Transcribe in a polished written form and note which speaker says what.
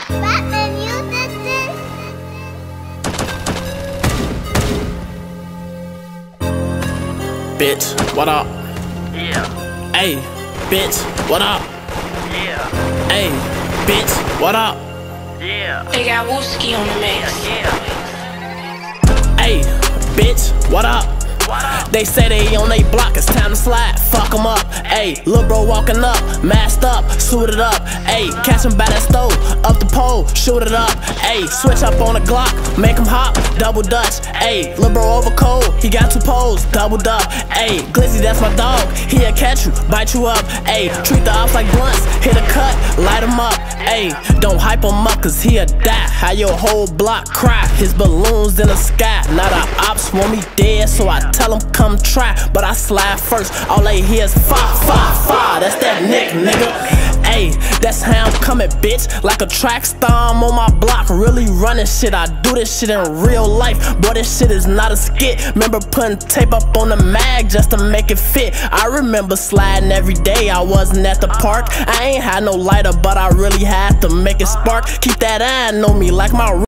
Speaker 1: Batman, you did this?
Speaker 2: Bitch, what up?
Speaker 3: Yeah,
Speaker 2: Hey, bitch, what up?
Speaker 3: yeah,
Speaker 2: Hey, bitch, what up?
Speaker 3: yeah,
Speaker 4: They got Wooski on the mix.
Speaker 3: yeah.
Speaker 2: Hey, bitch, what up?
Speaker 3: What up?
Speaker 2: They say they on they block, it's time to slide, fuck 'em up. Ayy, lil' bro walking up, masked up, suited up. Ayy, catch him by that stove, up the pole, shoot it up. Ayy, switch up on the Glock, make him hop, double dutch. Ayy, lil' bro over cold, he got 2 poles, doubled up. Ayy, Glizzy, that's my dog, he'll catch you, bite you up. Ayy, treat the ops like blunts, hit a cut, light him up. Ayy, don't hype him up cause he'll die. How your whole block cry, his balloons in the sky. Now the ops want me dead, so I tell him come try. But I slide first, all they hear is fire, fire, fire. That's that Nick, nigga. Ayy, that's how I'm coming, bitch. Like a track star, I'm on my block, really running shit. I do this shit in real life, boy, this shit is not a skit. Remember putting tape up on the mag just to make it fit. I remember sliding every day, I wasn't at the park. I ain't had no lighter, but I really had to make it spark. Keep that eye on me like my